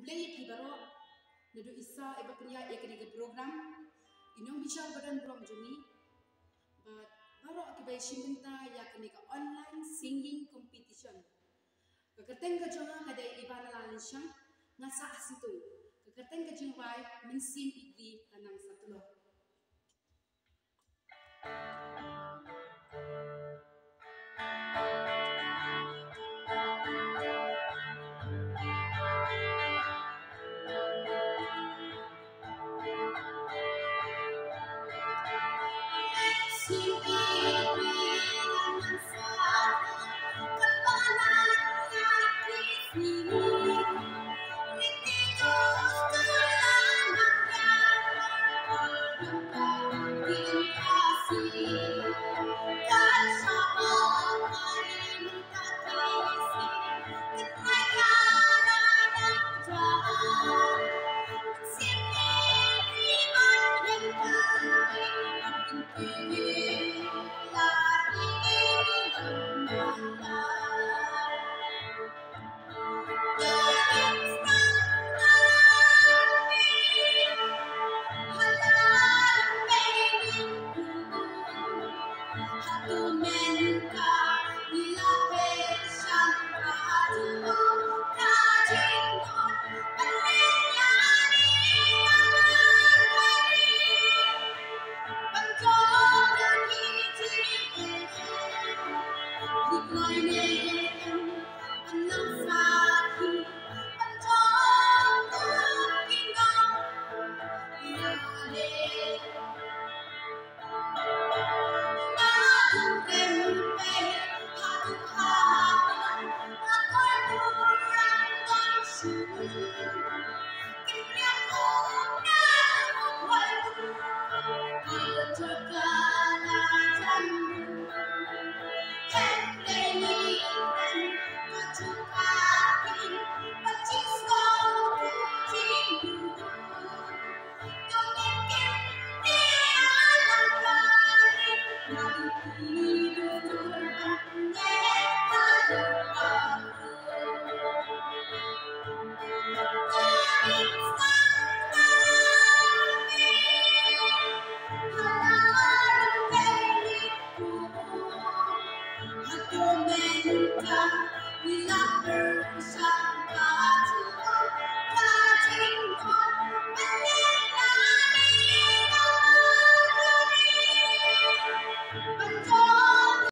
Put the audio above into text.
kublai ki baro nadu isa eba punya ekni ke program inong bisa badan belum juni but baro akibai shiminta yakni ke online singing competition kekerteng ke jonga kada ibana lansang ngasa asitu kekerteng ke jingwai mensin igri tanang satulo.